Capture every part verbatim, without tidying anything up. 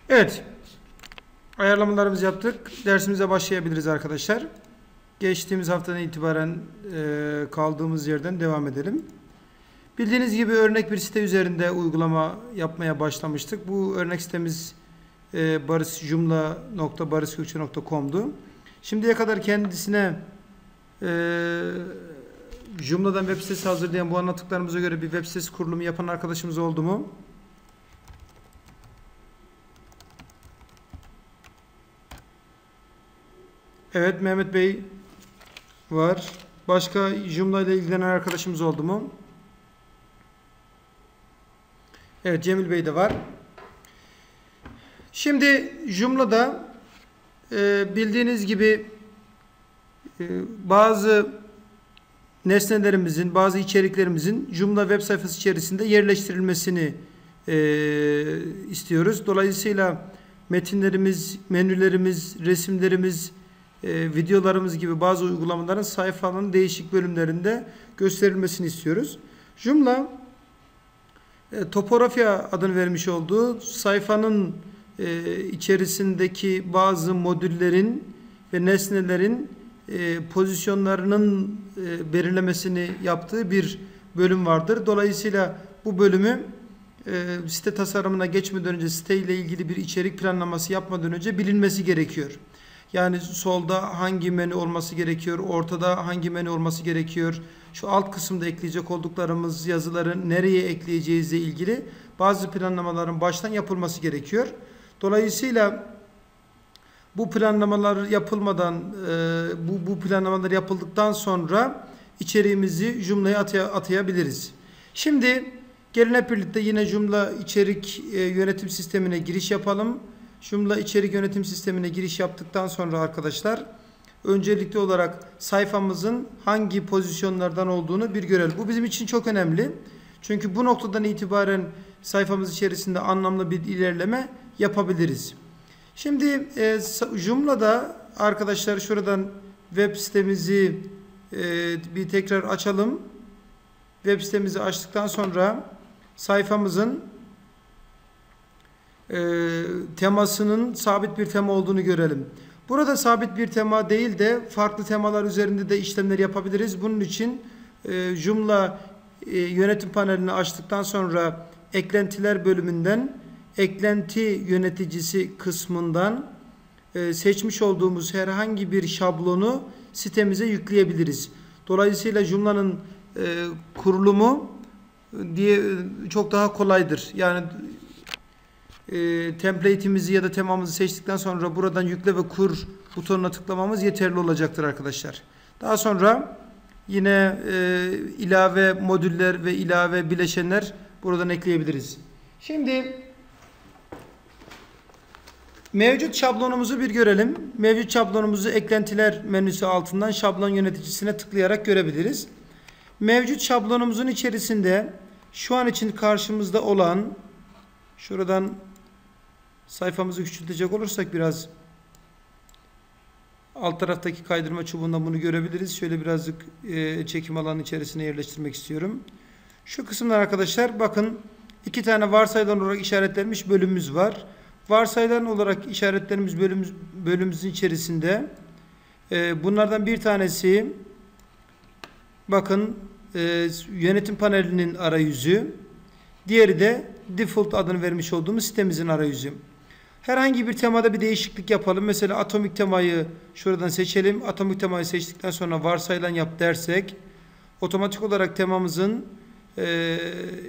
Evet. Ayarlamalarımızı yaptık. Dersimize başlayabiliriz arkadaşlar. Geçtiğimiz haftadan itibaren e, kaldığımız yerden devam edelim. Bildiğiniz gibi örnek bir site üzerinde uygulama yapmaya başlamıştık. Bu örnek sitemiz e, barışjumla nokta barışgökçe nokta com'du. Şimdiye kadar kendisine e, Joomla'dan web sitesi hazırlayan, bu anlattıklarımıza göre bir web sitesi kurulumu yapan arkadaşımız oldu mu? Evet, Mehmet Bey var. Başka Joomla ile ilgilenen arkadaşımız oldu mu? Evet, Cemil Bey de var. Şimdi Joomla'da e, bildiğiniz gibi e, bazı nesnelerimizin, bazı içeriklerimizin Joomla web sayfası içerisinde yerleştirilmesini e, istiyoruz. Dolayısıyla metinlerimiz, menülerimiz, resimlerimiz, e, videolarımız gibi bazı uygulamaların sayfanın değişik bölümlerinde gösterilmesini istiyoruz. Joomla e, topografya adını vermiş olduğu sayfanın e, içerisindeki bazı modüllerin ve nesnelerin e, pozisyonlarının e, belirlemesini yaptığı bir bölüm vardır. Dolayısıyla bu bölümü e, site tasarımına geçmeden önce, site ile ilgili bir içerik planlaması yapmadan önce bilinmesi gerekiyor. Yani solda hangi menü olması gerekiyor, ortada hangi menü olması gerekiyor, şu alt kısımda ekleyecek olduklarımız yazıları nereye ekleyeceğizle ilgili bazı planlamaların baştan yapılması gerekiyor. Dolayısıyla bu planlamalar yapılmadan, bu, bu planlamalar yapıldıktan sonra içeriğimizi Joomla'ya atay atayabiliriz. Şimdi gelin hep birlikte yine Joomla içerik yönetim sistemine giriş yapalım. Joomla içerik yönetim sistemine giriş yaptıktan sonra arkadaşlar, öncelikli olarak sayfamızın hangi pozisyonlardan olduğunu bir görelim. Bu bizim için çok önemli. Çünkü bu noktadan itibaren sayfamız içerisinde anlamlı bir ilerleme yapabiliriz. Şimdi e, Joomla'da arkadaşlar şuradan web sitemizi e, bir tekrar açalım. Web sitemizi açtıktan sonra sayfamızın e, temasının sabit bir tema olduğunu görelim. Burada sabit bir tema değil de farklı temalar üzerinde de işlemler yapabiliriz. Bunun için e, Joomla e, yönetim panelini açtıktan sonra eklentiler bölümünden eklenti yöneticisi kısmından e, seçmiş olduğumuz herhangi bir şablonu sitemize yükleyebiliriz. Dolayısıyla Joomla'nın e, kurulumu diye çok daha kolaydır. Yani e, template'imizi ya da temamızı seçtikten sonra buradan yükle ve kur butonuna tıklamamız yeterli olacaktır arkadaşlar. Daha sonra yine e, ilave modüller ve ilave bileşenler buradan ekleyebiliriz. Şimdi mevcut şablonumuzu bir görelim. Mevcut şablonumuzu eklentiler menüsü altından şablon yöneticisine tıklayarak görebiliriz. Mevcut şablonumuzun içerisinde şu an için karşımızda olan, şuradan sayfamızı küçültecek olursak biraz alt taraftaki kaydırma çubuğundan bunu görebiliriz. Şöyle birazcık e, çekim alanı içerisine yerleştirmek istiyorum. Şu kısımlar arkadaşlar, bakın iki tane varsayılan olarak işaretlenmiş bölümümüz var. Varsayılan olarak işaretlerimiz bölümümüz, bölümümüzün içerisinde e, bunlardan bir tanesi, bakın e, yönetim panelinin arayüzü, diğeri de default adını vermiş olduğumuz sitemizin arayüzü. Herhangi bir temada bir değişiklik yapalım. Mesela atomik temayı şuradan seçelim. Atomik temayı seçtikten sonra varsayılan yap dersek otomatik olarak temamızın e,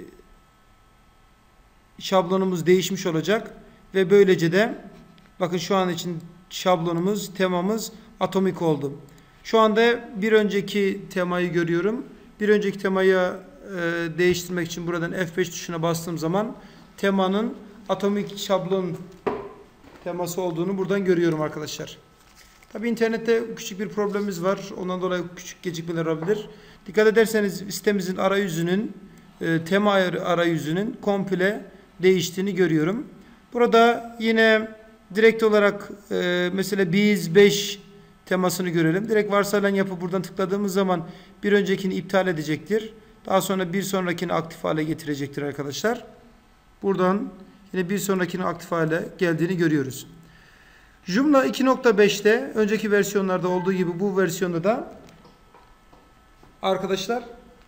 şablonumuz değişmiş olacak. Ve böylece de bakın şu an için şablonumuz, temamız atomik oldu. Şu anda bir önceki temayı görüyorum. Bir önceki temayı e, değiştirmek için buradan F beş tuşuna bastığım zaman temanın atomik şablon teması olduğunu buradan görüyorum arkadaşlar. Tabi internette küçük bir problemimiz var. Ondan dolayı küçük gecikmeler olabilir. Dikkat ederseniz sitemizin arayüzünün, e, tema arayüzünün komple değiştiğini görüyorum. Burada yine direkt olarak e, mesela biz beş temasını görelim. Direkt varsayılan yapı buradan tıkladığımız zaman bir öncekini iptal edecektir. Daha sonra bir sonrakini aktif hale getirecektir arkadaşlar. Buradan yine bir sonrakinin aktif hale geldiğini görüyoruz. Joomla iki nokta beşte önceki versiyonlarda olduğu gibi bu versiyonda da arkadaşlar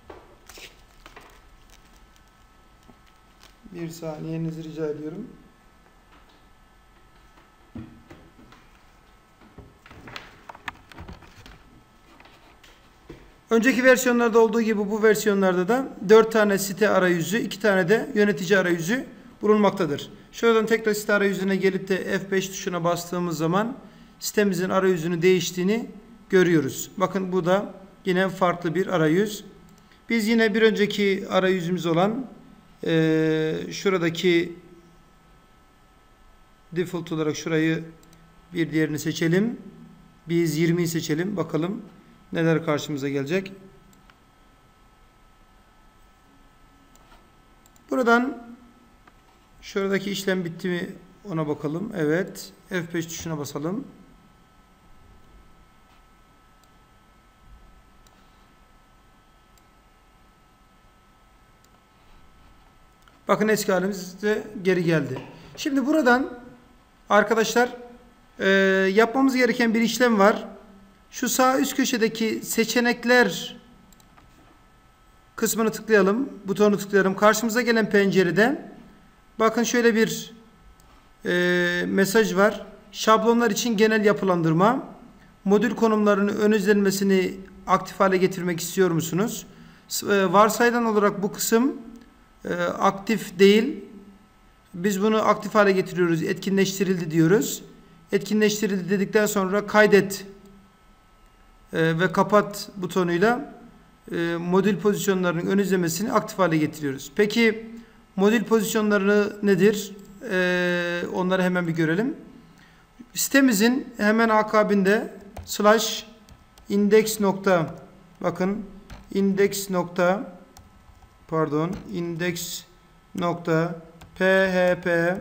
bir saniyenizi rica ediyorum. Önceki versiyonlarda olduğu gibi bu versiyonlarda da dört tane site arayüzü, iki tane de yönetici arayüzü bulunmaktadır. Şuradan tekrar site arayüzüne gelip de F beş tuşuna bastığımız zaman sitemizin arayüzünü değiştiğini görüyoruz. Bakın bu da yine farklı bir arayüz. Biz yine bir önceki arayüzümüz olan e, şuradaki default olarak şurayı bir diğerini seçelim. Biz yirmiyi seçelim. Bakalım neler karşımıza gelecek. Buradan şuradaki işlem bitti mi ona bakalım. Evet. F beş tuşuna basalım. Bakın eski halimiz de geri geldi. Şimdi buradan arkadaşlar e, yapmamız gereken bir işlem var. Şu sağ üst köşedeki seçenekler kısmını tıklayalım. Butonu tıklayalım. Karşımıza gelen pencerede bakın şöyle bir e, mesaj var. Şablonlar için genel yapılandırma. Modül konumlarının ön izlenmesini aktif hale getirmek istiyor musunuz? E, varsayılan olarak bu kısım e, aktif değil. Biz bunu aktif hale getiriyoruz. Etkinleştirildi diyoruz. Etkinleştirildi dedikten sonra kaydet e, ve kapat butonuyla e, modül pozisyonlarının ön izlemesini aktif hale getiriyoruz. Peki modül pozisyonları nedir? E, onları hemen bir görelim. Sitemizin hemen akabinde slash index nokta bakın index nokta pardon index nokta php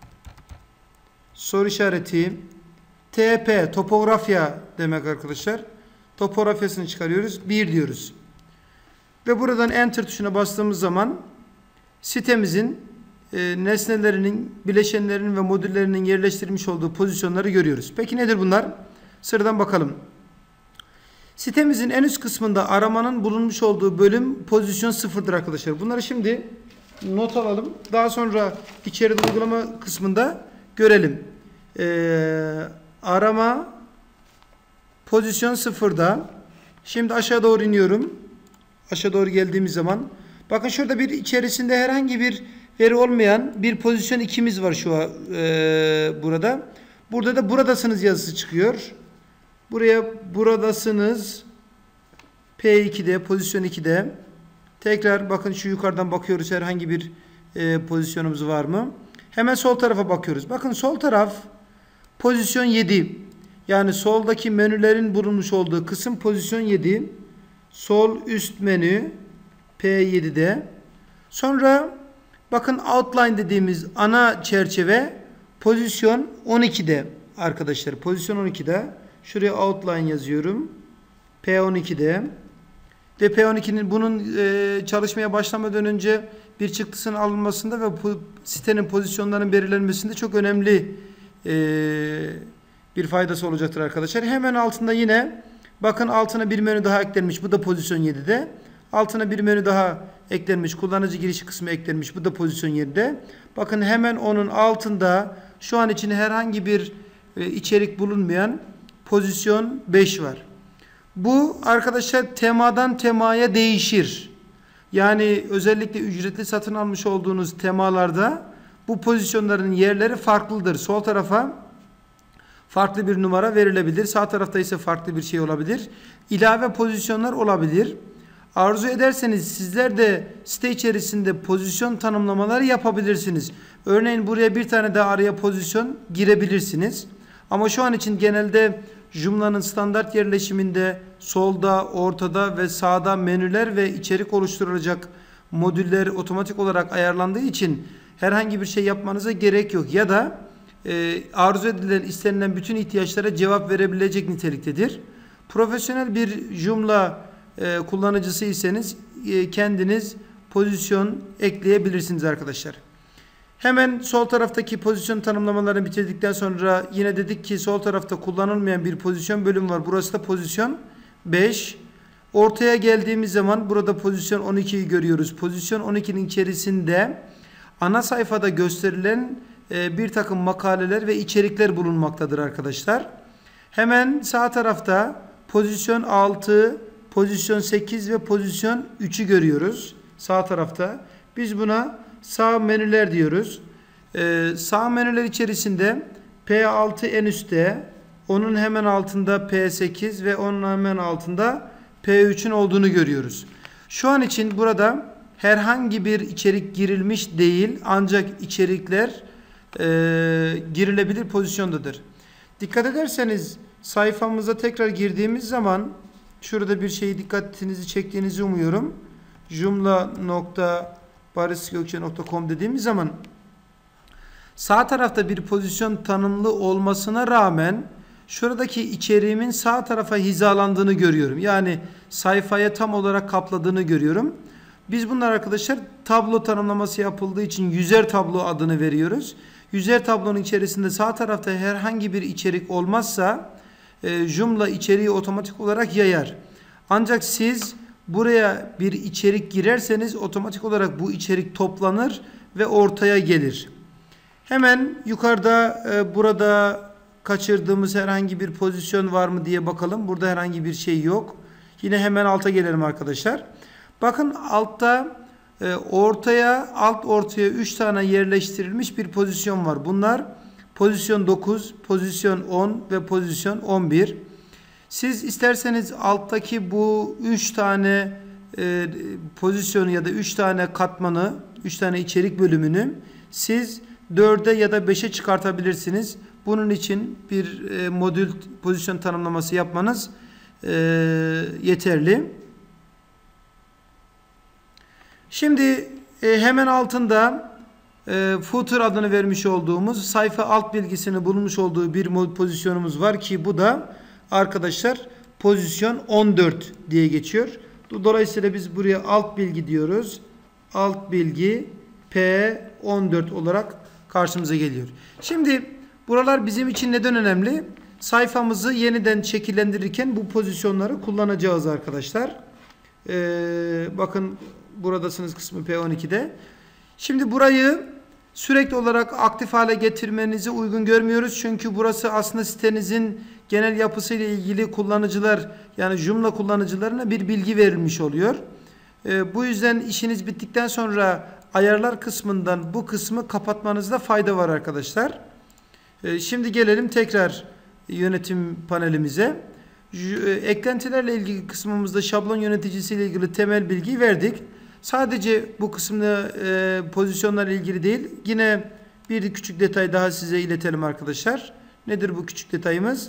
soru işareti tp topografya demek arkadaşlar. Topografyasını çıkarıyoruz. bir diyoruz. Ve buradan enter tuşuna bastığımız zaman sitemizin e, nesnelerinin, bileşenlerinin ve modüllerinin yerleştirilmiş olduğu pozisyonları görüyoruz. Peki nedir bunlar? Sıradan bakalım. Sitemizin en üst kısmında aramanın bulunmuş olduğu bölüm pozisyon sıfırdır arkadaşlar. Bunları şimdi not alalım. Daha sonra içeride uygulama kısmında görelim. Ee, arama pozisyon sıfırda. Şimdi aşağı doğru iniyorum. Aşağı doğru geldiğimiz zaman bakın şurada bir içerisinde herhangi bir veri olmayan bir pozisyon ikimiz var şu an e, burada. Burada da buradasınız yazısı çıkıyor. Buraya buradasınız P iki'de pozisyon iki'de. Tekrar bakın şu yukarıdan bakıyoruz herhangi bir e, pozisyonumuz var mı? Hemen sol tarafa bakıyoruz. Bakın sol taraf pozisyon yedi. Yani soldaki menülerin bulunmuş olduğu kısım pozisyon yedi. Sol üst menü P yedi'de. Sonra bakın outline dediğimiz ana çerçeve pozisyon on iki'de arkadaşlar. Pozisyon on iki'de. Şuraya outline yazıyorum. P on iki'de. Ve P on iki'nin bunun e, çalışmaya başlamadan önce bir çıktısının alınmasında ve bu sitenin pozisyonlarının belirlenmesinde çok önemli e, bir faydası olacaktır arkadaşlar. Hemen altında yine bakın altına bir menü daha eklenmiş. Bu da pozisyon yedi'de. Altına bir menü daha eklenmiş. Kullanıcı girişi kısmı eklenmiş. Bu da pozisyon yedi'de. Bakın hemen onun altında şu an için herhangi bir e, içerik bulunmayan pozisyon beş var. Bu arkadaşlar temadan temaya değişir. Yani özellikle ücretli satın almış olduğunuz temalarda bu pozisyonların yerleri farklıdır. Sol tarafa farklı bir numara verilebilir. Sağ tarafta ise farklı bir şey olabilir. İlave pozisyonlar olabilir. Arzu ederseniz sizler de site içerisinde pozisyon tanımlamaları yapabilirsiniz. Örneğin buraya bir tane daha araya pozisyon girebilirsiniz. Ama şu an için genelde Joomla'nın standart yerleşiminde solda, ortada ve sağda menüler ve içerik oluşturulacak modüller otomatik olarak ayarlandığı için herhangi bir şey yapmanıza gerek yok. Ya da e, arzu edilen, istenilen bütün ihtiyaçlara cevap verebilecek niteliktedir. Profesyonel bir Joomla e, kullanıcısıysanız e, kendiniz pozisyon ekleyebilirsiniz arkadaşlar. Hemen sol taraftaki pozisyon tanımlamalarını bitirdikten sonra yine dedik ki sol tarafta kullanılmayan bir pozisyon bölümü var. Burası da pozisyon beş. Ortaya geldiğimiz zaman burada pozisyon on ikiyi görüyoruz. Pozisyon on ikinin içerisinde ana sayfada gösterilen e, bir takım makaleler ve içerikler bulunmaktadır arkadaşlar. Hemen sağ tarafta pozisyon altı, pozisyon sekiz ve pozisyon üçü görüyoruz. Sağ tarafta. Biz buna sağ menüler diyoruz. Ee, sağ menüler içerisinde P altı en üstte, onun hemen altında P sekiz ve onun hemen altında P üçün olduğunu görüyoruz. Şu an için burada herhangi bir içerik girilmiş değil, ancak içerikler e, girilebilir pozisyondadır. Dikkat ederseniz sayfamıza tekrar girdiğimiz zaman şurada bir şeyi dikkatinizi çektiğinizi umuyorum. joomla nokta barışgökçe nokta com dediğimiz zaman sağ tarafta bir pozisyon tanımlı olmasına rağmen şuradaki içeriğimin sağ tarafa hizalandığını görüyorum. Yani sayfaya tam olarak kapladığını görüyorum. Biz bunlar arkadaşlar tablo tanımlaması yapıldığı için yüzer tablo adını veriyoruz. Yüzer tablonun içerisinde sağ tarafta herhangi bir içerik olmazsa e, Joomla içeriği otomatik olarak yayar. Ancak siz buraya bir içerik girerseniz otomatik olarak bu içerik toplanır ve ortaya gelir. Hemen yukarıda e, burada kaçırdığımız herhangi bir pozisyon var mı diye bakalım. Burada herhangi bir şey yok. Yine hemen alta gelelim arkadaşlar. Bakın altta e, ortaya alt ortaya üç tane yerleştirilmiş bir pozisyon var. Bunlar pozisyon dokuz, pozisyon on ve pozisyon on bir. Siz isterseniz alttaki bu üç tane e, pozisyonu ya da üç tane katmanı, üç tane içerik bölümünü siz dörde ya da beşe çıkartabilirsiniz. Bunun için bir e, modül pozisyon tanımlaması yapmanız e, yeterli. Şimdi e, hemen altında e, footer adını vermiş olduğumuz sayfa alt bilgisini bulmuş olduğu bir pozisyonumuz var ki bu da arkadaşlar pozisyon on dört diye geçiyor. Dolayısıyla biz buraya alt bilgi diyoruz. Alt bilgi P on dört olarak karşımıza geliyor. Şimdi buralar bizim için neden önemli? Sayfamızı yeniden şekillendirirken bu pozisyonları kullanacağız arkadaşlar. Ee, bakın buradasınız kısmı P on iki'de. Şimdi burayı sürekli olarak aktif hale getirmenizi uygun görmüyoruz. Çünkü burası aslında sitenizin genel yapısıyla ilgili kullanıcılar, yani Joomla kullanıcılarına bir bilgi verilmiş oluyor. Ee, bu yüzden işiniz bittikten sonra ayarlar kısmından bu kısmı kapatmanızda fayda var arkadaşlar. Ee, şimdi gelelim tekrar yönetim panelimize. Eklentilerle ilgili kısmımızda şablon yöneticisiyle ilgili temel bilgi verdik. Sadece bu kısımda e, pozisyonlarla ilgili değil. Yine bir küçük detay daha size iletelim arkadaşlar. Nedir bu küçük detayımız?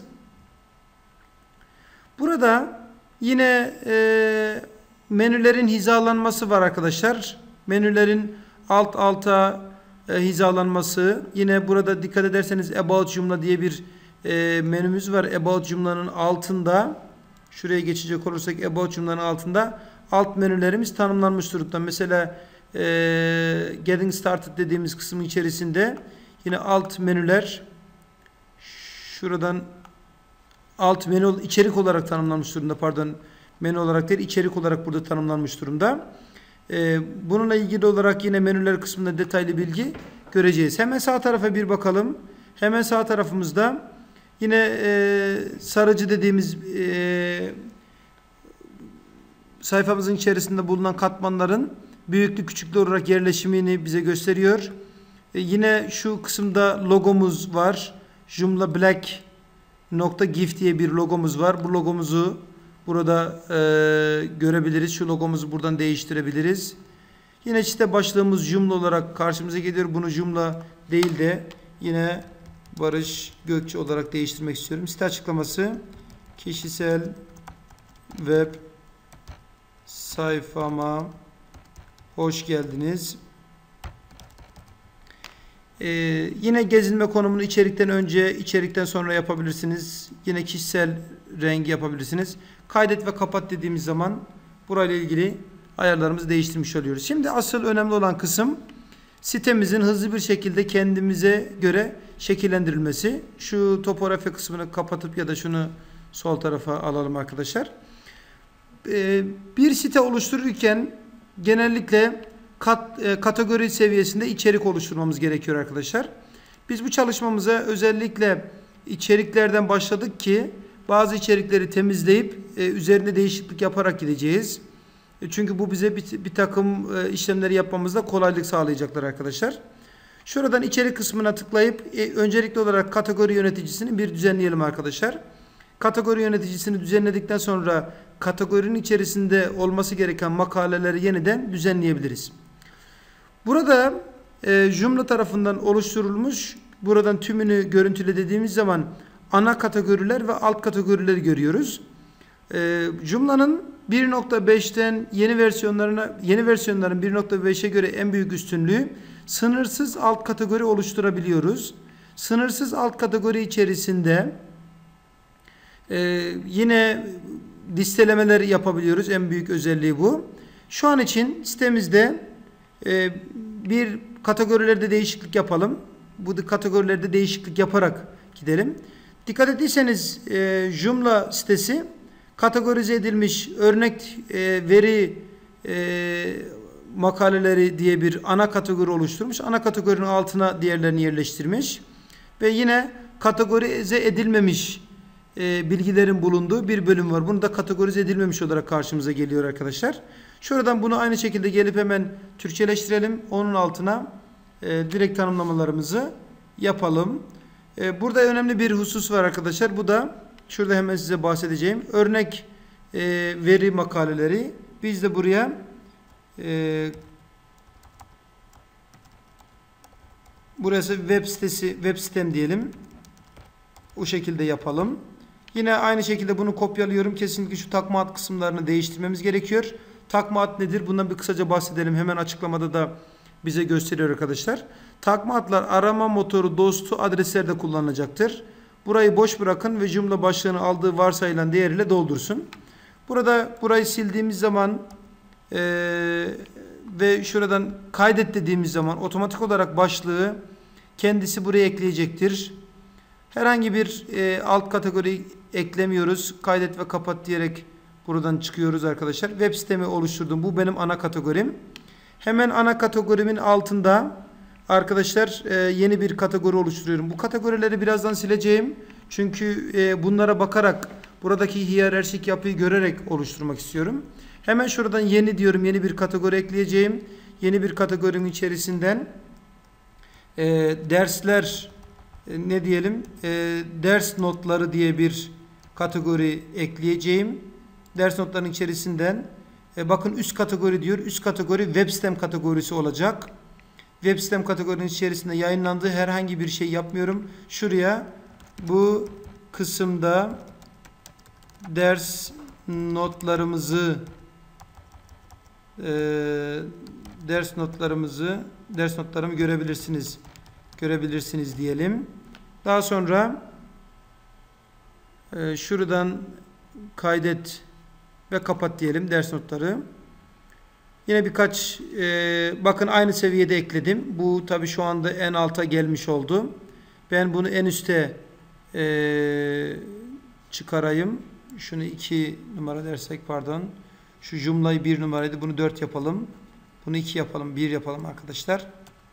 Burada yine e, menülerin hizalanması var arkadaşlar. Menülerin alt alta e, hizalanması. Yine burada dikkat ederseniz About Joomla diye bir e, menümüz var. About Joomla'nın altında, şuraya geçecek olursak About Joomla'nın altında alt menülerimiz tanımlanmış durumda. Mesela e, Getting Started dediğimiz kısmın içerisinde yine alt menüler şuradan alt menü içerik olarak tanımlanmış durumda. Pardon, menü olarak değil, içerik olarak burada tanımlanmış durumda. E, bununla ilgili olarak yine menüler kısmında detaylı bilgi göreceğiz. Hemen sağ tarafa bir bakalım. Hemen sağ tarafımızda yine e, sarıcı dediğimiz e, sayfamızın içerisinde bulunan katmanların büyüklük küçüklük olarak yerleşimini bize gösteriyor. E, yine şu kısımda logomuz var. Joomla Black nokta gif diye bir logomuz var. Bu logomuzu burada e, görebiliriz. Şu logomuzu buradan değiştirebiliriz. Yine site başlığımız Joomla olarak karşımıza geliyor. Bunu Joomla değil de yine Barış Gökçe olarak değiştirmek istiyorum. Site açıklaması kişisel web sayfama hoş geldiniz. Ee, yine gezinme konumunu içerikten önce, içerikten sonra yapabilirsiniz. Yine kişisel rengi yapabilirsiniz. Kaydet ve kapat dediğimiz zaman burayla ilgili ayarlarımızı değiştirmiş oluyoruz. Şimdi asıl önemli olan kısım sitemizin hızlı bir şekilde kendimize göre şekillendirilmesi. Şu topografya kısmını kapatıp ya da şunu sol tarafa alalım arkadaşlar. Ee, bir site oluştururken genellikle kat, e, kategori seviyesinde içerik oluşturmamız gerekiyor arkadaşlar. Biz bu çalışmamıza özellikle içeriklerden başladık ki bazı içerikleri temizleyip e, üzerinde değişiklik yaparak gideceğiz. E, çünkü bu bize bir, bir takım e, işlemleri yapmamızda kolaylık sağlayacaklar arkadaşlar. Şuradan içerik kısmına tıklayıp e, öncelikli olarak kategori yöneticisini bir düzenleyelim arkadaşlar. Kategori yöneticisini düzenledikten sonra kategorinin içerisinde olması gereken makaleleri yeniden düzenleyebiliriz. Burada e, Joomla tarafından oluşturulmuş, buradan tümünü görüntüle dediğimiz zaman ana kategoriler ve alt kategorileri görüyoruz. E, Joomla'nın bir nokta beşten yeni versiyonlarına yeni versiyonların bir nokta beşe göre en büyük üstünlüğü sınırsız alt kategori oluşturabiliyoruz. Sınırsız alt kategori içerisinde e, yine listelemeler yapabiliyoruz. En büyük özelliği bu. Şu an için sitemizde e, bir kategorilerde değişiklik yapalım. Bu kategorilerde değişiklik yaparak gidelim. Dikkat ettiyseniz e, Joomla sitesi kategorize edilmiş örnek e, veri e, makaleleri diye bir ana kategori oluşturmuş. Ana kategorinin altına diğerlerini yerleştirmiş. Ve yine kategorize edilmemiş e, bilgilerin bulunduğu bir bölüm var. Bunu da kategorize edilmemiş olarak karşımıza geliyor arkadaşlar. Şuradan bunu aynı şekilde gelip hemen Türkçeleştirelim. Onun altına e, direkt tanımlamalarımızı yapalım. E, burada önemli bir husus var arkadaşlar. Bu da şurada hemen size bahsedeceğim. Örnek e, veri makaleleri. Biz de buraya e, burası web sitesi, web sitem diyelim. O şekilde yapalım. Yine aynı şekilde bunu kopyalıyorum. Kesinlikle şu takma ad kısımlarını değiştirmemiz gerekiyor. Takma ad nedir? Bundan bir kısaca bahsedelim. Hemen açıklamada da bize gösteriyor arkadaşlar. Takma adlar arama motoru dostu adreslerde kullanılacaktır. Burayı boş bırakın ve Joomla başlığını aldığı varsayılan değeriyle doldursun. Burada burayı sildiğimiz zaman e, ve şuradan kaydet dediğimiz zaman otomatik olarak başlığı kendisi buraya ekleyecektir. Herhangi bir e, alt kategori eklemiyoruz. Kaydet ve kapat diyerek buradan çıkıyoruz arkadaşlar. Web sitemi oluşturdum. Bu benim ana kategorim. Hemen ana kategorimin altında arkadaşlar e, yeni bir kategori oluşturuyorum. Bu kategorileri birazdan sileceğim. Çünkü e, bunlara bakarak buradaki hiyerarşik yapıyı görerek oluşturmak istiyorum. Hemen şuradan yeni diyorum. Yeni bir kategori ekleyeceğim. Yeni bir kategorinin içerisinden e, dersler e, ne diyelim? E, ders notları diye bir kategori ekleyeceğim. Ders notlarının içerisinden e, bakın üst kategori diyor. Üst kategori web sitem kategorisi olacak. Web sitem kategorinin içerisinde yayınlandığı herhangi bir şey yapmıyorum. Şuraya bu kısımda ders notlarımızı e, ders notlarımızı ders notlarımı görebilirsiniz. Görebilirsiniz diyelim. Daha sonra e, şuradan kaydet ve kapat diyelim ders notları. Yine birkaç e, bakın aynı seviyede ekledim. Bu tabi şu anda en alta gelmiş oldu. Ben bunu en üste e, çıkarayım. Şunu iki numara dersek pardon. Şu Joomla'yı bir numaraydı. Bunu dört yapalım. Bunu iki yapalım. bir yapalım arkadaşlar.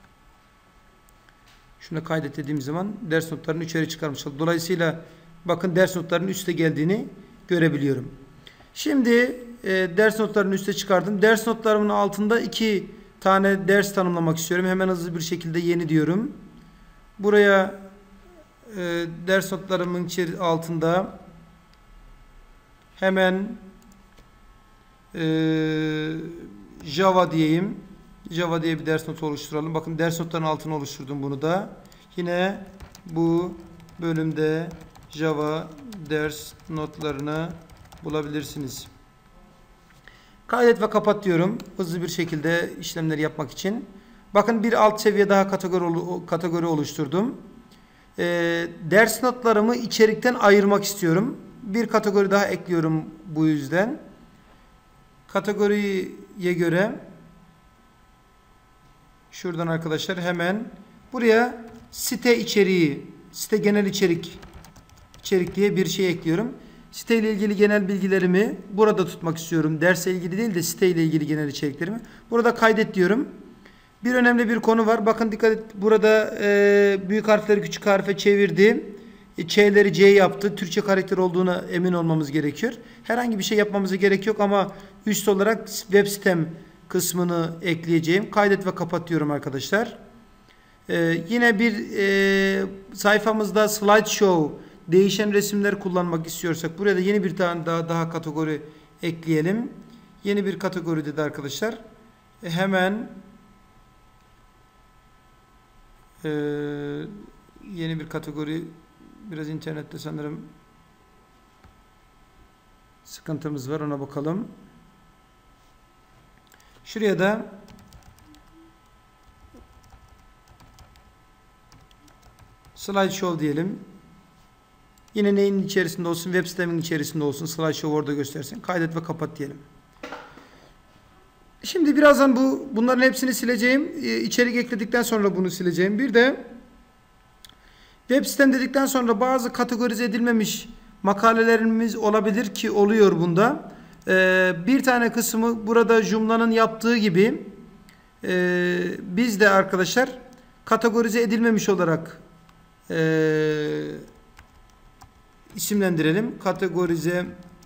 Şunu kaydet dediğim zaman ders notlarını içeri çıkarmış olduk. Dolayısıyla bakın ders notlarının üste geldiğini görebiliyorum. Şimdi e, ders notlarını üste çıkardım. Ders notlarımın altında iki tane ders tanımlamak istiyorum. Hemen hızlı bir şekilde yeni diyorum. Buraya e, ders notlarımın içeri altında hemen e, Java diyeyim. Java diye bir ders notu oluşturalım. Bakın ders notlarının altına oluşturdum bunu da. Yine bu bölümde Java ders notlarını bulabilirsiniz. Kaydet ve kapat diyorum. Hızlı bir şekilde işlemleri yapmak için. Bakın bir alt seviye daha kategori, kategori oluşturdum. Ee, ders notlarımı içerikten ayırmak istiyorum. Bir kategori daha ekliyorum bu yüzden. Kategoriye göre Şuradan arkadaşlar hemen buraya site içeriği, site genel içerik içerik diye bir şey ekliyorum. Site ile ilgili genel bilgilerimi burada tutmak istiyorum. Dersle ilgili değil de site ile ilgili genel içeriklerimi. Burada kaydet diyorum. Bir önemli bir konu var. Bakın dikkat et. Burada e, büyük harfleri küçük harfe çevirdi. E, Ç'leri C yaptı. Türkçe karakter olduğuna emin olmamız gerekiyor. Herhangi bir şey yapmamıza gerek yok ama üst olarak web sitem kısmını ekleyeceğim. Kaydet ve kapat diyorum arkadaşlar. E, yine bir e, sayfamızda slideshow, değişen resimler kullanmak istiyorsak buraya da yeni bir tane daha, daha kategori ekleyelim. Yeni bir kategori dedi arkadaşlar. E, hemen e, yeni bir kategori, biraz internette sanırım sıkıntımız var, ona bakalım. Şuraya da slideshow diyelim. Yine neyin içerisinde olsun? Web sitemin içerisinde olsun. Slideshow orada göstersin. Kaydet ve kapat diyelim. Şimdi birazdan bu bunların hepsini sileceğim. Ee, içerik ekledikten sonra bunu sileceğim. Bir de web sitem dedikten sonra bazı kategorize edilmemiş makalelerimiz olabilir ki oluyor bunda. Ee, bir tane kısmı burada Joomla'nın yaptığı gibi e, biz de arkadaşlar kategorize edilmemiş olarak e, isimlendirelim. Kategorize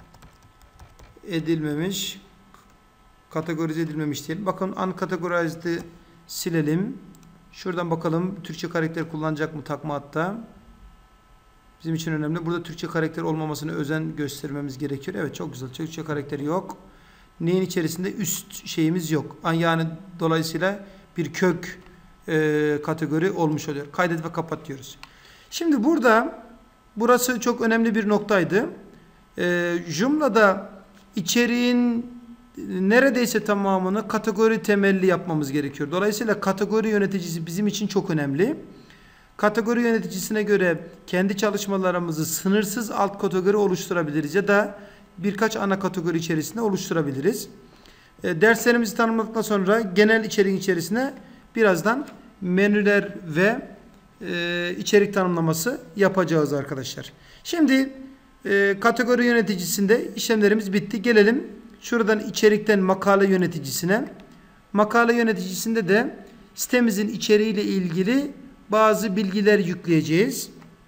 edilmemiş kategorize edilmemiş diyelim. Bakın uncategorized'ı silelim. Şuradan bakalım Türkçe karakter kullanacak mı takma hatta. Bizim için önemli. Burada Türkçe karakter olmamasını özen göstermemiz gerekiyor. Evet, çok güzel. Türkçe karakteri yok. Neyin içerisinde? Üst şeyimiz yok. Yani dolayısıyla bir kök e, kategori olmuş oluyor. Kaydet ve kapat diyoruz. Şimdi burada burası çok önemli bir noktaydı. E, Joomla'da içeriğin neredeyse tamamını kategori temelli yapmamız gerekiyor. Dolayısıyla kategori yöneticisi bizim için çok önemli. Kategori yöneticisine göre kendi çalışmalarımızı sınırsız alt kategori oluşturabiliriz ya da birkaç ana kategori içerisinde oluşturabiliriz. E, derslerimizi tanımladıktan sonra genel içeriğin içerisine birazdan menüler ve e, içerik tanımlaması yapacağız arkadaşlar. Şimdi e, kategori yöneticisinde işlemlerimiz bitti. Gelelim şuradan içerikten makale yöneticisine. Makale yöneticisinde de sitemizin içeriğiyle ilgili bazı bilgiler yükleyeceğiz.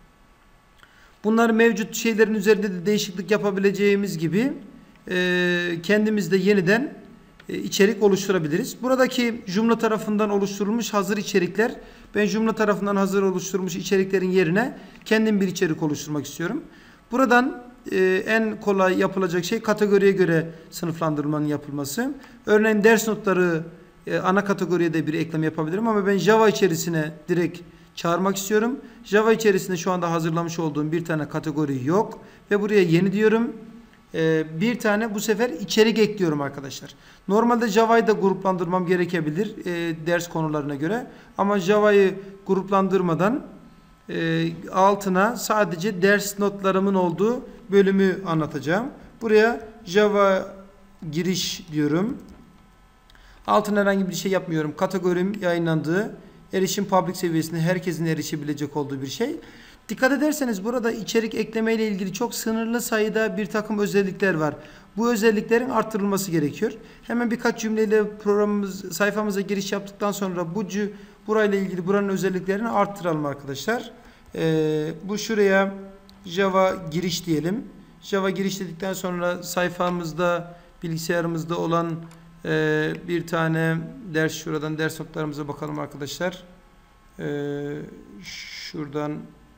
Bunlar mevcut şeylerin üzerinde de değişiklik yapabileceğimiz gibi e, kendimiz de yeniden e, içerik oluşturabiliriz. Buradaki Joomla tarafından oluşturulmuş hazır içerikler, ben Joomla tarafından hazır oluşturulmuş içeriklerin yerine kendim bir içerik oluşturmak istiyorum. Buradan e, en kolay yapılacak şey kategoriye göre sınıflandırmanın yapılması. Örneğin ders notları e, ana kategoriye de bir ekleme yapabilirim ama ben Java içerisine direkt çağırmak istiyorum. Java içerisinde şu anda hazırlamış olduğum bir tane kategori yok ve buraya yeni diyorum. Ee, bir tane bu sefer içerik ekliyorum arkadaşlar. Normalde Java'yı da gruplandırmam gerekebilir e, ders konularına göre. Ama Java'yı gruplandırmadan e, altına sadece ders notlarımın olduğu bölümü anlatacağım. Buraya Java giriş diyorum. Altına herhangi bir şey yapmıyorum. Kategorim yayınlandığı, erişim public seviyesinde herkesin erişebilecek olduğu bir şey. Dikkat ederseniz burada içerik ekleme ile ilgili çok sınırlı sayıda bir takım özellikler var. Bu özelliklerin arttırılması gerekiyor. Hemen birkaç cümleyle programımız, sayfamıza giriş yaptıktan sonra bu burayla ilgili buranın özelliklerini arttıralım arkadaşlar. Ee, bu şuraya Java giriş diyelim. Java giriş dedikten sonra sayfamızda, bilgisayarımızda olan e, bir tane ders, şuradan ders notlarımıza bakalım arkadaşlar. Ee, şuradan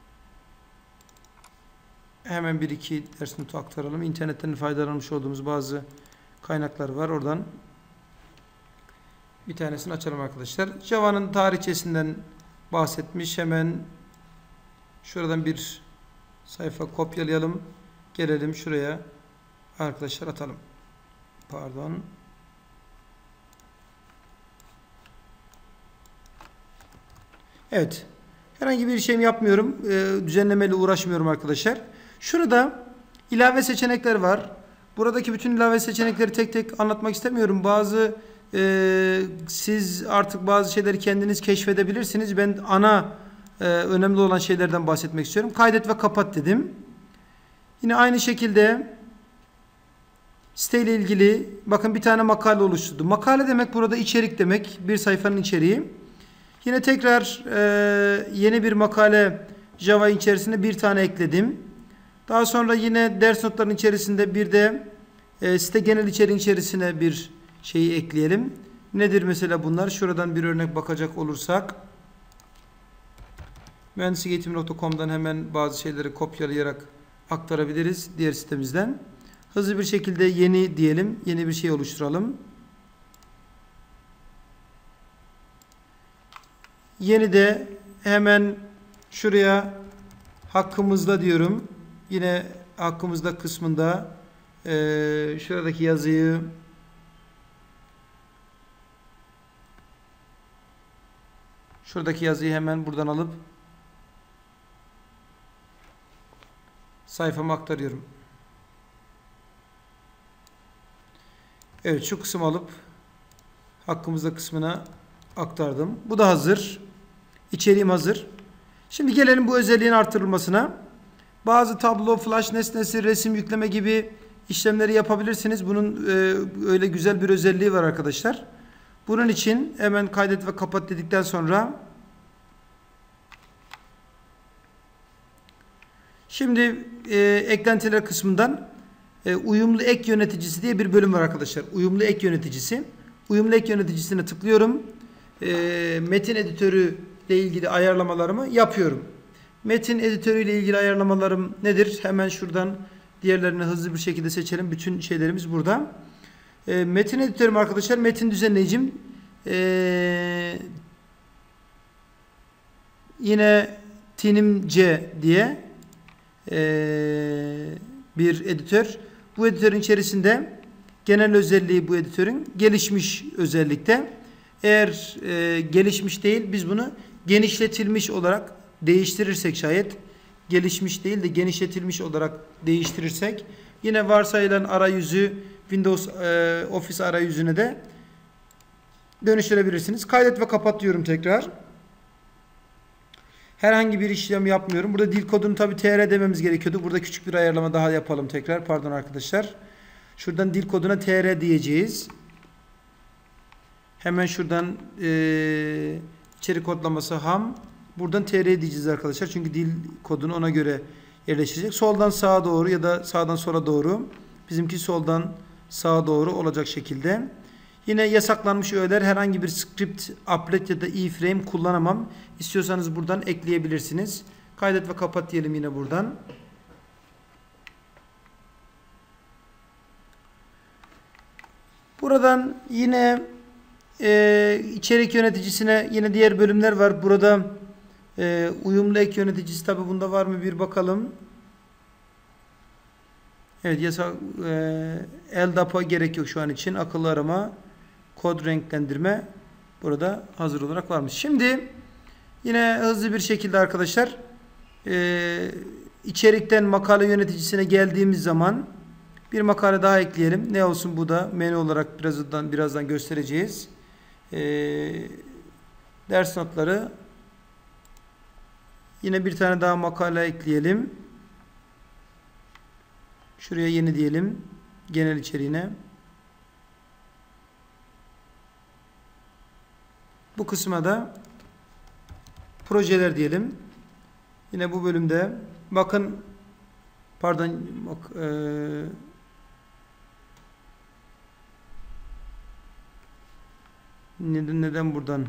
hemen bir iki ders notu aktaralım. İnternetten faydalanmış olduğumuz bazı kaynaklar var. Oradan bir tanesini açalım arkadaşlar. Java'nın tarihçesinden bahsetmiş. Hemen şuradan bir sayfa kopyalayalım. Gelelim şuraya. Arkadaşlar atalım. Pardon. Evet. Herhangi bir şeyim yapmıyorum. E, düzenlemeyle uğraşmıyorum arkadaşlar. Şurada ilave seçenekler var. Buradaki bütün ilave seçenekleri tek tek anlatmak istemiyorum. Bazı e, siz artık bazı şeyleri kendiniz keşfedebilirsiniz. Ben ana e, önemli olan şeylerden bahsetmek istiyorum. Kaydet ve kapat dedim. Yine aynı şekilde siteyle ilgili bakın bir tane makale oluşturdu. Makale demek burada içerik demek. Bir sayfanın içeriği. Yine tekrar e, yeni bir makale Java içerisinde bir tane ekledim. Daha sonra yine ders notlarının içerisinde bir de e, site genel içeriğin içerisine bir şeyi ekleyelim. Nedir mesela bunlar? Şuradan bir örnek bakacak olursak mühendislik eğitimi nokta com'dan hemen bazı şeyleri kopyalayarak aktarabiliriz diğer sitemizden. Hızlı bir şekilde yeni diyelim. Yeni bir şey oluşturalım. Yeni de hemen şuraya hakkımızda diyorum. Yine hakkımızda kısmında e, şuradaki yazıyı şuradaki yazıyı hemen buradan alıp sayfama aktarıyorum. Evet, şu kısmı alıp hakkımızda kısmına aktardım. Bu da hazır. İçeriğim hazır. Şimdi gelelim bu özelliğin artırılmasına. Bazı tablo, flash nesnesi, resim yükleme gibi işlemleri yapabilirsiniz. Bunun e, öyle güzel bir özelliği var arkadaşlar. Bunun için hemen kaydet ve kapat dedikten sonra şimdi e, eklentiler kısmından e, uyumlu ek yöneticisi diye bir bölüm var arkadaşlar. Uyumlu ek yöneticisi. Uyumlu ek yöneticisine tıklıyorum. E, metin editörü ile ilgili ayarlamalarımı yapıyorum. Metin editörü ile ilgili ayarlamalarım nedir? Hemen şuradan diğerlerini hızlı bir şekilde seçelim. Bütün şeylerimiz burada. E, metin editörüm arkadaşlar. Metin düzenleyicim. E, yine Tinimce diye e, bir editör. Bu editörün içerisinde genel özelliği bu editörün gelişmiş özellikte. Eğer e, gelişmiş değil biz bunu genişletilmiş olarak değiştirirsek şayet gelişmiş değil de genişletilmiş olarak değiştirirsek yine varsayılan arayüzü Windows e, Office arayüzüne de dönüştürebilirsiniz. Kaydet ve kapat diyorum tekrar. Herhangi bir işlem yapmıyorum. Burada dil kodunu tabi tr dememiz gerekiyordu. Burada küçük bir ayarlama daha yapalım tekrar. Pardon arkadaşlar. Şuradan dil koduna tr diyeceğiz. Hemen şuradan e, içerik kodlaması ham. Buradan tr diyeceğiz arkadaşlar. Çünkü dil kodunu ona göre yerleştirecek. Soldan sağa doğru ya da sağdan sola doğru. Bizimki soldan sağa doğru olacak şekilde. Yine yasaklanmış öğeler herhangi bir script, applet ya da iframe kullanamam. İstiyorsanız buradan ekleyebilirsiniz. Kaydet ve kapat diyelim yine buradan. Buradan yine e, içerik yöneticisine yine diğer bölümler var. Burada e, uyumlu ek yöneticisi tabi bunda var mı bir bakalım. Evet, yasak e, L D A P'a gerek yok şu an için. Akıllı arama, kod renklendirme burada hazır olarak varmış. Şimdi yine hızlı bir şekilde arkadaşlar e, içerikten makale yöneticisine geldiğimiz zaman bir makale daha ekleyelim. Ne olsun bu da menü olarak birazdan birazdan göstereceğiz. E, ders notları, yine bir tane daha makale ekleyelim. Şuraya yeni diyelim. Genel içeriğine. Bu kısma da projeler diyelim. Yine bu bölümde bakın pardon bak, e, neden, neden buradan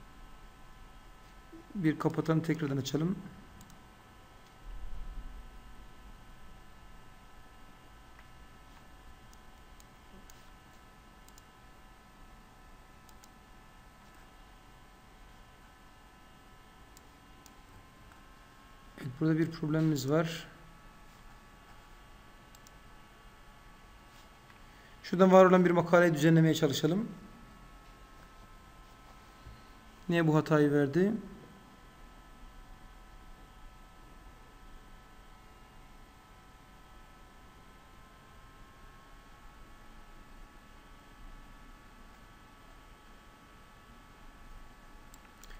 bir kapatalım, tekrardan açalım. Burada bir problemimiz var. Şuradan var olan bir makaleyi düzenlemeye çalışalım. Niye bu hatayı verdi?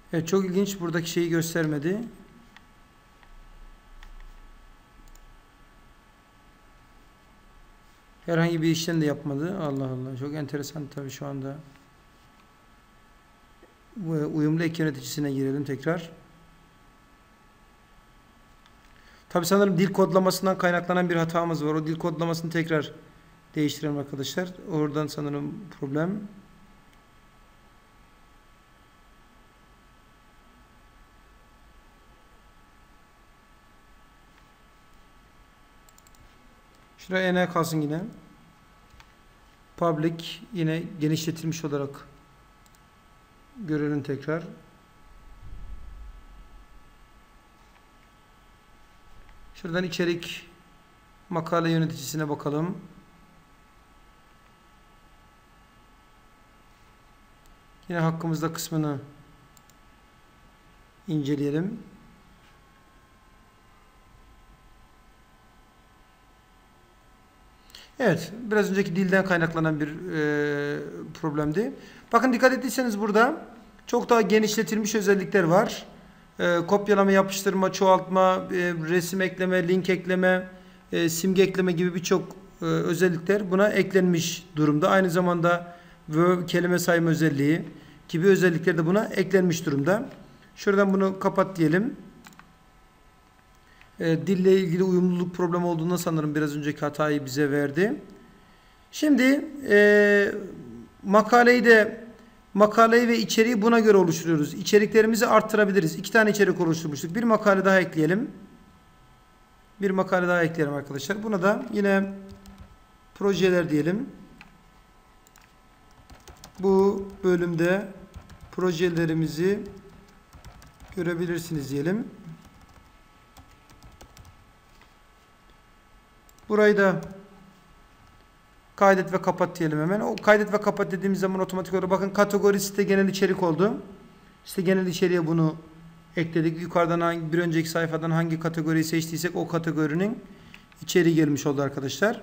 Evet, çok ilginç. Buradaki şeyi göstermedi. Herhangi bir işlem de yapmadı. Allah Allah. Çok enteresan tabii şu anda. Uyumlu ek yöneticisine girelim tekrar. Tabii sanırım dil kodlamasından kaynaklanan bir hatamız var. O dil kodlamasını tekrar değiştirelim arkadaşlar. Oradan sanırım problem. Şuraya en kalsın yine. Public yine genişletilmiş olarak görelim tekrar. Şuradan içerik makale yöneticisine bakalım. Yine hakkımızda kısmını inceleyelim. Evet, biraz önceki dilden kaynaklanan bir e, problemdi. Bakın dikkat ettiyseniz burada çok daha genişletilmiş özellikler var. E, kopyalama, yapıştırma, çoğaltma, e, resim ekleme, link ekleme, e, simge ekleme gibi birçok e, özellikler buna eklenmiş durumda. Aynı zamanda verb, kelime sayma özelliği gibi özellikler de buna eklenmiş durumda. Şuradan bunu kapat diyelim. E, dille ilgili uyumluluk problemi olduğunda sanırım biraz önceki hatayı bize verdi. Şimdi e, makaleyi de makaleyi ve içeriği buna göre oluşturuyoruz. İçeriklerimizi arttırabiliriz. İki tane içerik oluşturmuştuk. Bir makale daha ekleyelim. Bir makale daha ekleyelim arkadaşlar. Buna da yine projeler diyelim. Bu bölümde projelerimizi görebilirsiniz diyelim. Burayı da kaydet ve kapat diyelim hemen. O kaydet ve kapat dediğimiz zaman otomatik olarak bakın kategori site genel içerik oldu. Site genel içeriğe bunu ekledik. Yukarıdan hangi bir önceki sayfadan hangi kategoriyi seçtiysek o kategorinin içeriği gelmiş oldu arkadaşlar.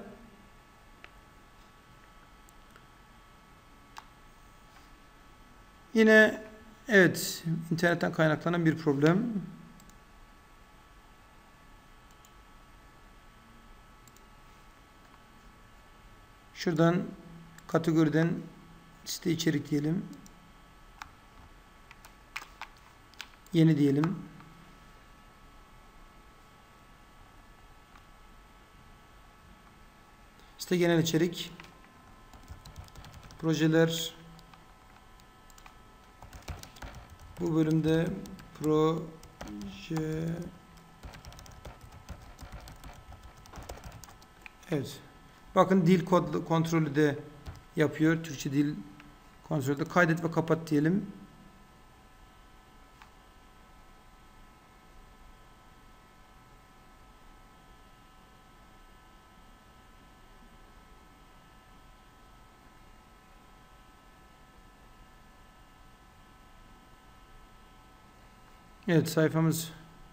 Yine evet, internetten kaynaklanan bir problem. Şuradan kategoriden site içerik diyelim. Yeni diyelim. Site genel içerik. Projeler. Bu bölümde proje. Evet. Bakın dil kod kontrolü de yapıyor. Türkçe dil kontrolü de. Kaydet ve kapat diyelim. Evet, sayfamız.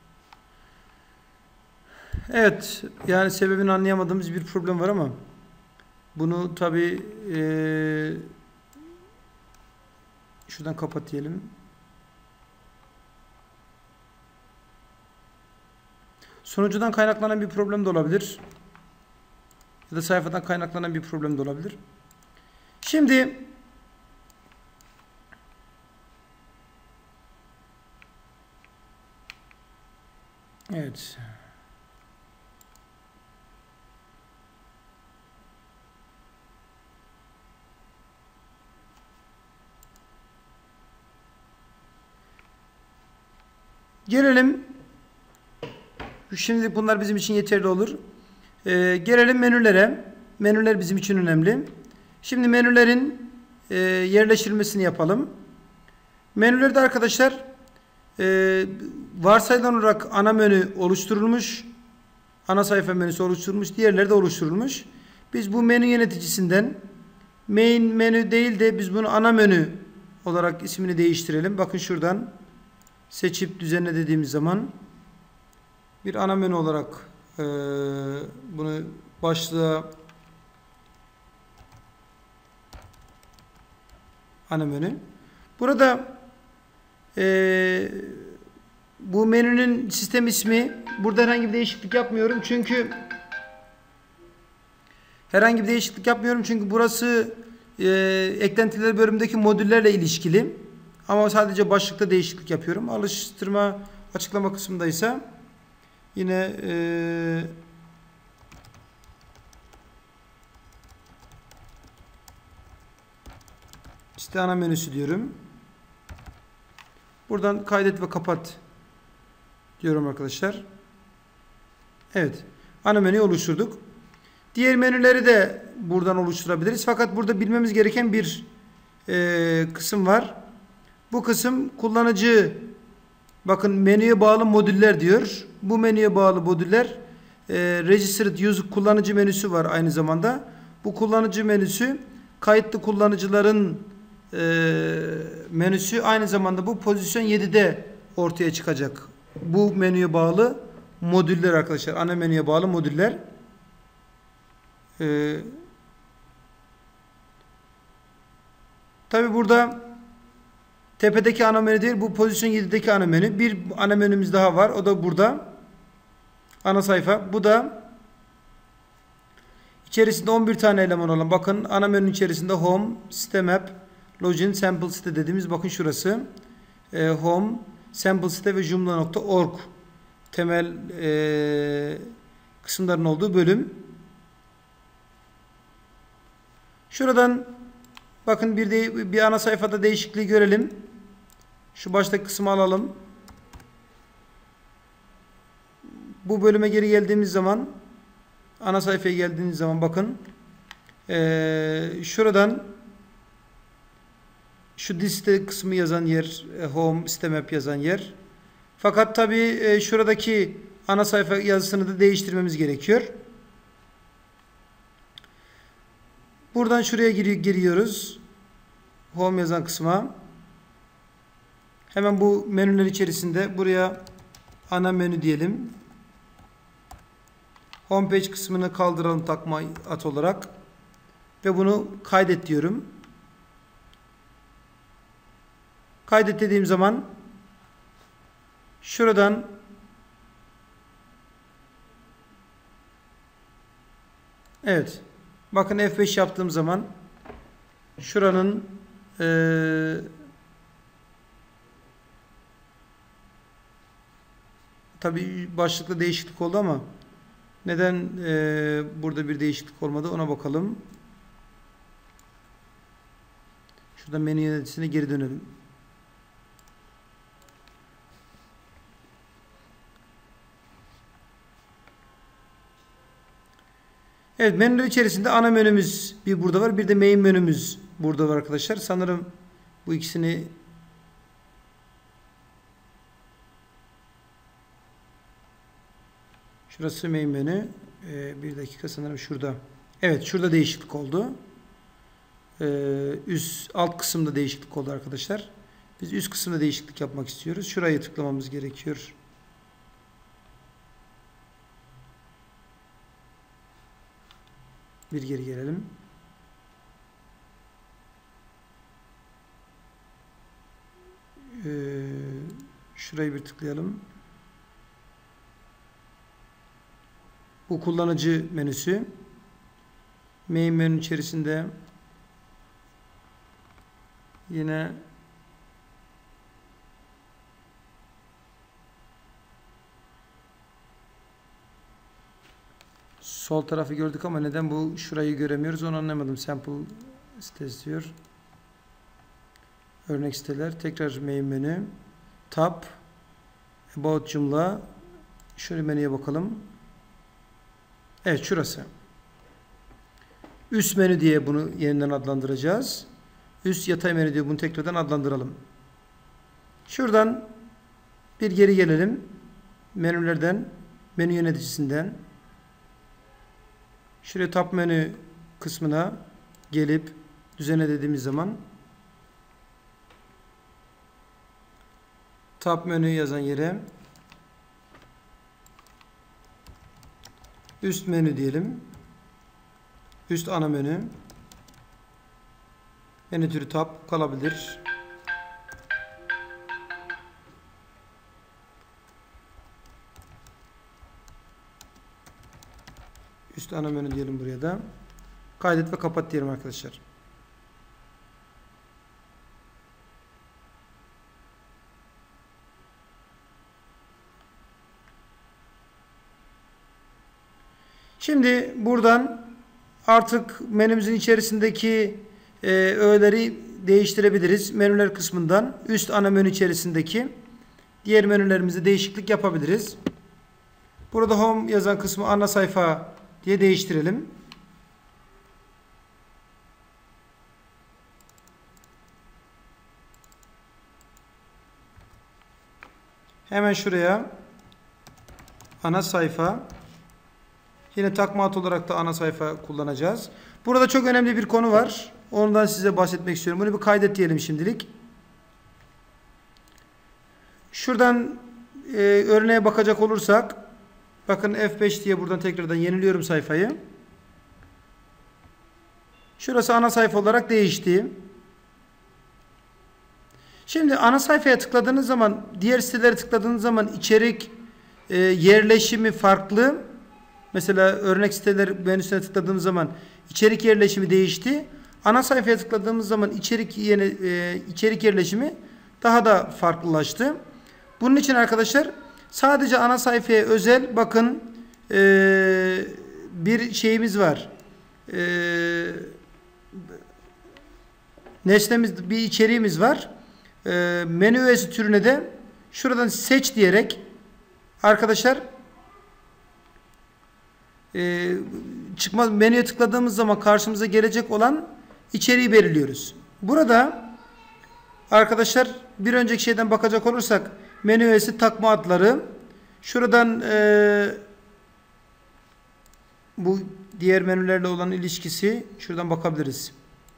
Evet, yani sebebini anlayamadığımız bir problem var ama bunu tabi e, şuradan kapat diyelim. Sonucudan kaynaklanan bir problem de olabilir. Ya da sayfadan kaynaklanan bir problem de olabilir. Şimdi evet. Gelelim. Şimdi bunlar bizim için yeterli olur. Ee, gelelim menülere. Menüler bizim için önemli. Şimdi menülerin e, yerleştirilmesini yapalım. Menülerde arkadaşlar e, varsayılan olarak ana menü oluşturulmuş. Ana sayfa menüsü oluşturulmuş. Diğerleri de oluşturulmuş. Biz bu menü yöneticisinden main menü değil de biz bunu ana menü olarak ismini değiştirelim. Bakın şuradan seçip düzenle dediğimiz zaman bir ana menü olarak e, bunu başlığa ana menü. Burada Ee, bu menünün sistem ismi, burada herhangi bir değişiklik yapmıyorum. Çünkü herhangi bir değişiklik yapmıyorum. Çünkü burası e, eklentiler bölümündeki modüllerle ilişkili. Ama sadece başlıkta değişiklik yapıyorum. Alıştırma açıklama kısmındaysa yine e, site ana menüsü diyorum. Buradan kaydet ve kapat diyorum arkadaşlar. Evet. Ana menüyü oluşturduk. Diğer menüleri de buradan oluşturabiliriz. Fakat burada bilmemiz gereken bir e, kısım var. Bu kısım kullanıcı, bakın menüye bağlı modüller diyor. Bu menüye bağlı modüller e, Registered User kullanıcı menüsü var aynı zamanda. Bu kullanıcı menüsü kayıtlı kullanıcıların e, menüsü, aynı zamanda bu pozisyon yedide ortaya çıkacak. Bu menüye bağlı modüller arkadaşlar. Ana menüye bağlı modüller. Ee, tabi burada tepedeki ana menü değil, bu pozisyon yedideki ana menü. Bir ana menümüz daha var. O da burada. Ana sayfa. Bu da içerisinde on bir tane eleman olan, bakın ana menünün içerisinde Home, Site Map, Login, Sample Site dediğimiz, bakın şurası. Ee, Home, Sample Site ve Joomla nokta org temel e, kısımların olduğu bölüm. Şuradan bakın bir de bir ana sayfada değişikliği görelim. Şu baştaki kısmı alalım. Bu bölüme geri geldiğimiz zaman, ana sayfaya geldiğiniz zaman bakın ee, şuradan şu liste kısmı yazan yer, Home, Site Map yazan yer. Fakat tabi e, şuradaki ana sayfa yazısını da değiştirmemiz gerekiyor. Buradan şuraya gir giriyoruz. Home yazan kısma. Hemen bu menüler içerisinde buraya ana menü diyelim. Homepage kısmını kaldıralım takma at olarak. Ve bunu kaydet diyorum. Kaydet dediğim zaman şuradan evet. Bakın F beş yaptığım zaman şuranın ee, tabi başlıkta değişiklik oldu ama neden ee, burada bir değişiklik olmadı ona bakalım. Şurada menü yöneticisine geri dönelim. Evet, menüler içerisinde ana menümüz bir burada var. Bir de main menümüz burada var arkadaşlar. Sanırım bu ikisini şurası main menü. Ee, bir dakika, sanırım şurada. Evet, şurada değişiklik oldu. Ee, üst alt kısımda değişiklik oldu arkadaşlar. Biz üst kısımda değişiklik yapmak istiyoruz. Şurayı tıklamamız gerekiyor. Bir geri gelelim. Ee, şurayı bir tıklayalım. Bu kullanıcı menüsü. Main menü içerisinde yine sol tarafı gördük ama neden bu şurayı göremiyoruz onu anlamadım. Sample sitesi diyor. Örnek siteler. Tekrar main menü. Tab. About Joomla. Şöyle menüye bakalım. Evet, şurası. Üst menü diye bunu yeniden adlandıracağız. Üst yatay menü diye bunu tekrardan adlandıralım. Şuradan bir geri gelelim. Menülerden, menü yöneticisinden şuraya tab menü kısmına gelip düzene dediğimiz zaman tab menü yazan yere üst menü diyelim. Üst ana menü. Menü türü tab kalabilir. Üst ana menü diyelim buraya da. Kaydet ve kapat diyelim arkadaşlar. Şimdi buradan artık menümüzün içerisindeki e, öğeleri değiştirebiliriz. Menüler kısmından üst ana menü içerisindeki diğer menülerimize değişiklik yapabiliriz. Burada home yazan kısmı ana sayfa diye değiştirelim. Hemen şuraya ana sayfa. Yine takma ad olarak da ana sayfa kullanacağız. Burada çok önemli bir konu var. Ondan size bahsetmek istiyorum. Bunu bir kaydet diyelim şimdilik. Şuradan e, örneğe bakacak olursak, bakın F beş diye buradan tekrardan yeniliyorum sayfayı. Şurası ana sayfa olarak değişti. Şimdi ana sayfaya tıkladığınız zaman, diğer sitelere tıkladığınız zaman içerik e, yerleşimi farklı. Mesela örnek siteler menüsüne tıkladığımız zaman içerik yerleşimi değişti. Ana sayfaya tıkladığımız zaman içerik yeni e, içerik yerleşimi daha da farklılaştı. Bunun için arkadaşlar sadece ana sayfaya özel bakın e, bir şeyimiz var. E, nesnemiz, bir içeriğimiz var. E, menü öğesi türüne de şuradan seç diyerek arkadaşlar e, çıkmaz menüye tıkladığımız zaman karşımıza gelecek olan içeriği belirliyoruz. Burada arkadaşlar bir önceki şeyden bakacak olursak menü öğesi takma adları, şuradan e, bu diğer menülerle olan ilişkisi şuradan bakabiliriz.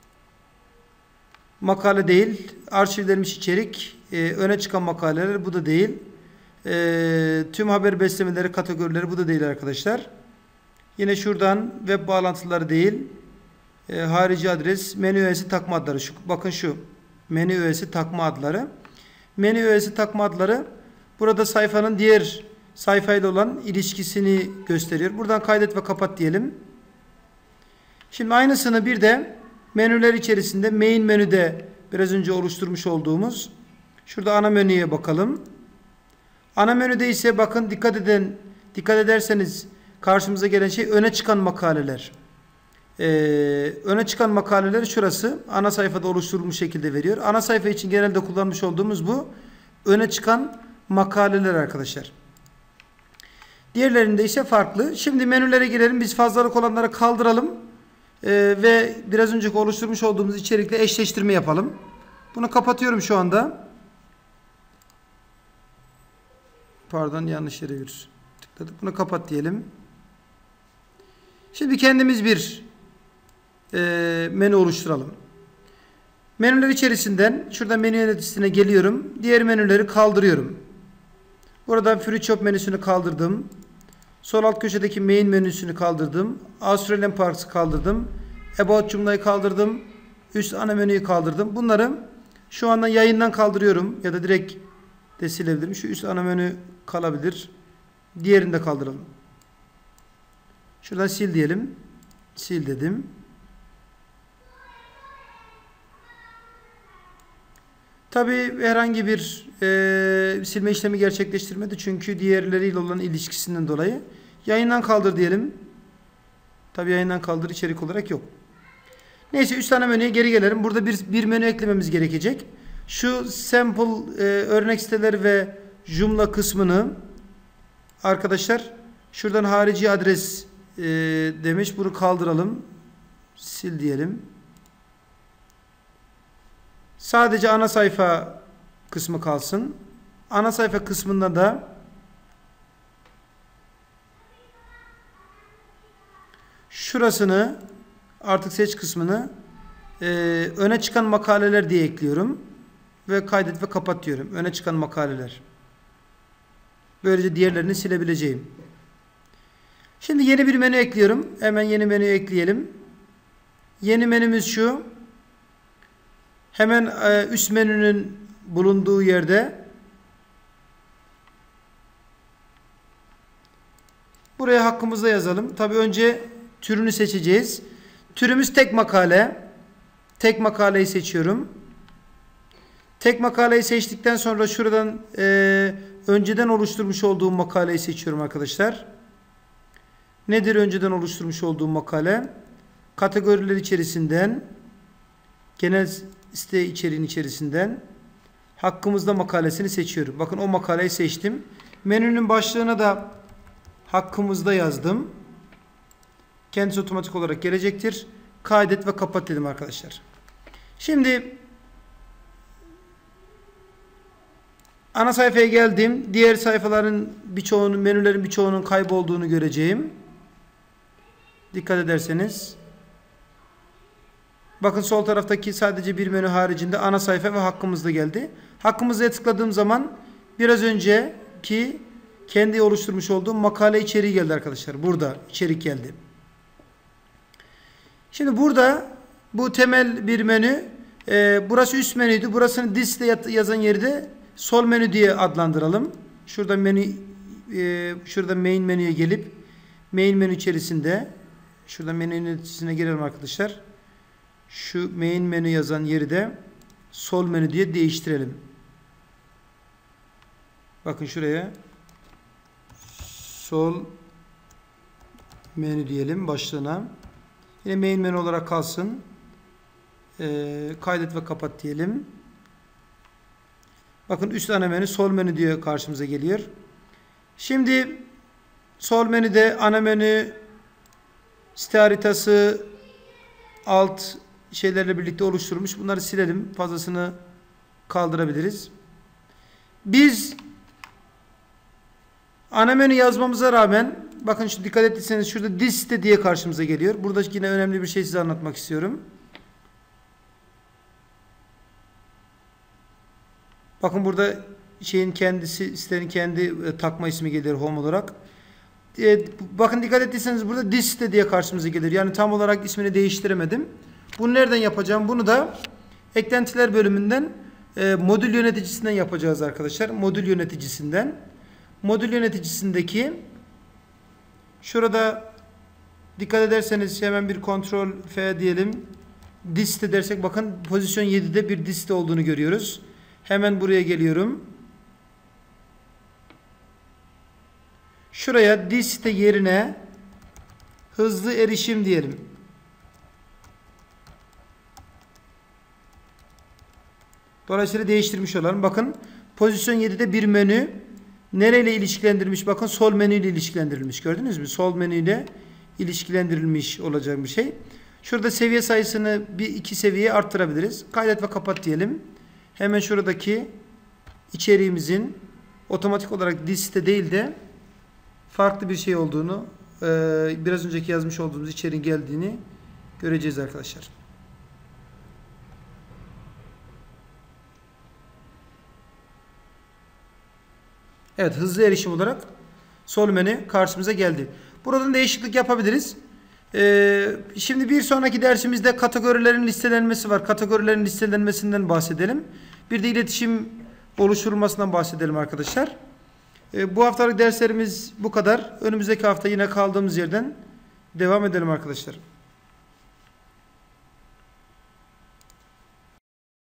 Makale değil, arşivlenmiş içerik, e, öne çıkan makaleler bu da değil. E, tüm haber beslemeleri kategorileri bu da değil arkadaşlar. Yine şuradan web bağlantıları değil, e, harici adres, menü öğesi takma adları. Şu, bakın şu menü öğesi takma adları. Menü öğesi takma adları burada sayfanın diğer sayfayla olan ilişkisini gösteriyor. Buradan kaydet ve kapat diyelim. Şimdi aynısını bir de menüler içerisinde main menüde biraz önce oluşturmuş olduğumuz şurada ana menüye bakalım. Ana menüde ise bakın dikkat edin, dikkat ederseniz karşımıza gelen şey öne çıkan makaleler. Ee, öne çıkan makaleler şurası. Ana sayfada oluşturulmuş şekilde veriyor. Ana sayfa için genelde kullanmış olduğumuz bu. Öne çıkan makaleler arkadaşlar. Diğerlerinde ise farklı. Şimdi menülere girelim. Biz fazlalık olanları kaldıralım. Ee, ve biraz önceki oluşturmuş olduğumuz içerikle eşleştirme yapalım. Bunu kapatıyorum şu anda. Pardon, yanlış yere bir tıkladık. Bunu kapat diyelim. Şimdi kendimiz bir e, menü oluşturalım. Menüler içerisinden şuradan menü yöneticisine geliyorum. Diğer menüleri kaldırıyorum. Buradan Free Shop menüsünü kaldırdım. Sol alt köşedeki main menüsünü kaldırdım. Australian Parks'ı kaldırdım. About cumlayı kaldırdım. Üst ana menüyü kaldırdım. Bunları şu anda yayından kaldırıyorum. Ya da direkt de silebilirim. Şu üst ana menü kalabilir. Diğerini de kaldıralım. Şuradan sil diyelim. Sil dedim. Tabi herhangi bir e, silme işlemi gerçekleştirmedi. Çünkü diğerleriyle olan ilişkisinden dolayı. Yayından kaldır diyelim. Tabi yayından kaldır içerik olarak yok. Neyse üst ana menüye geri gelelim. Burada bir, bir menü eklememiz gerekecek. Şu sample e, örnek siteler ve Joomla kısmını arkadaşlar şuradan harici adres e, demiş. Bunu kaldıralım. Sil diyelim. Sadece ana sayfa kısmı kalsın. Ana sayfa kısmında da şurasını artık seç kısmını e, öne çıkan makaleler diye ekliyorum. Ve kaydet ve kapat diyorum. Öne çıkan makaleler. Böylece diğerlerini silebileceğim. Şimdi yeni bir menü ekliyorum. Hemen yeni menü ekleyelim. Yeni menümüz şu. Hemen e, üst menünün bulunduğu yerde buraya hakkımızda yazalım. Tabii önce Türünü seçeceğiz. Türümüz tek makale. Tek makaleyi seçiyorum. Tek makaleyi seçtikten sonra şuradan e, önceden oluşturmuş olduğum makaleyi seçiyorum arkadaşlar. Nedir önceden oluşturmuş olduğum makale? Kategoriler içerisinden, genel site içeriğin içerisinden hakkımızda makalesini seçiyorum. Bakın o makaleyi seçtim. Menünün başlığına da hakkımızda yazdım. Kendisi otomatik olarak gelecektir. Kaydet ve kapat dedim arkadaşlar. Şimdi ana sayfaya geldim. Diğer sayfaların birçoğunun, menülerin birçoğunun kaybolduğunu göreceğim. Dikkat ederseniz. Bakın sol taraftaki sadece bir menü haricinde ana sayfa ve hakkımızda geldi. Hakkımızda tıkladığım zaman biraz önceki kendi oluşturmuş olduğum makale içeriği geldi arkadaşlar. Burada içerik geldi. Şimdi burada bu temel bir menü. E, burası üst menüydü. Burasını liste yazan yeri de sol menü diye adlandıralım. Şurada menü e, şurada main menüye gelip main menü içerisinde şurada menü yöneticisine girelim arkadaşlar. Şu main menü yazan yeri de sol menü diye değiştirelim. Bakın şuraya sol menü diyelim başlığına. Yine main menü olarak kalsın. Ee, kaydet ve kapat diyelim. Bakın üst ana menü sol menü diye karşımıza geliyor. Şimdi sol menüde ana menü, site haritası, alt şeylerle birlikte oluşturulmuş. Bunları silelim. Fazlasını kaldırabiliriz. Biz ana menü yazmamıza rağmen bakın şu dikkat ettiyseniz şurada liste diye karşımıza geliyor. Burada yine önemli bir şey size anlatmak istiyorum. Bakın burada şeyin kendisi, sitenin kendi e, takma ismi geliyor home olarak. E, bakın dikkat ettiyseniz burada liste diye karşımıza gelir. Yani tam olarak ismini değiştiremedim. Bunu nereden yapacağım? Bunu da eklentiler bölümünden e, modül yöneticisinden yapacağız arkadaşlar. Modül yöneticisinden. Modül yöneticisindeki şurada dikkat ederseniz hemen bir kontrol F diyelim. Liste dersek bakın pozisyon yedide bir liste olduğunu görüyoruz. Hemen buraya geliyorum. Şuraya liste yerine hızlı erişim diyelim. Dolayısıyla değiştirmiş olalım. Bakın pozisyon yedide bir menü nereyle ilişkilendirilmiş? Bakın sol menüyle ilişkilendirilmiş. Gördünüz mü? Sol menüyle ilişkilendirilmiş olacak bir şey. Şurada seviye sayısını bir iki seviyeye arttırabiliriz. Kaydet ve kapat diyelim. Hemen şuradaki içeriğimizin otomatik olarak liste değil de farklı bir şey olduğunu, biraz önceki yazmış olduğumuz içeriğin geldiğini göreceğiz arkadaşlar. Evet, hızlı erişim olarak sol menü karşımıza geldi. Buradan değişiklik yapabiliriz. Ee, şimdi bir sonraki dersimizde kategorilerin listelenmesi var. Kategorilerin listelenmesinden bahsedelim. Bir de iletişim oluşturulmasından bahsedelim arkadaşlar. Ee, bu haftalık derslerimiz bu kadar. Önümüzdeki hafta yine kaldığımız yerden devam edelim arkadaşlar.